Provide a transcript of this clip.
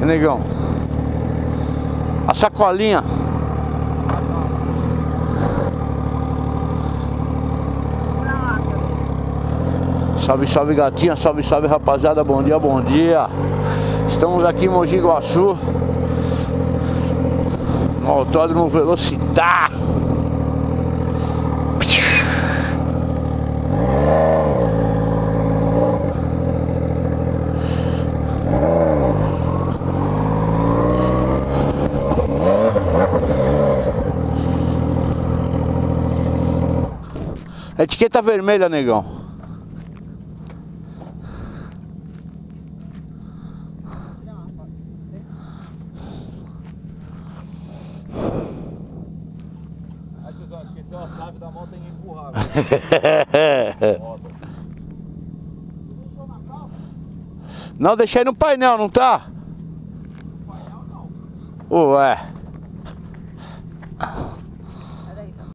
Negão, a sacolinha. Salve, salve gatinha, salve, salve rapaziada, bom dia, bom dia. Estamos aqui em Mogi Guaçu, no Autódromo Velocidade. Etiqueta vermelha, negão. Aí, tiozão, esqueceu a chave da moto, tem que empurrar. Não, deixei no painel, não tá? No painel não. Ué.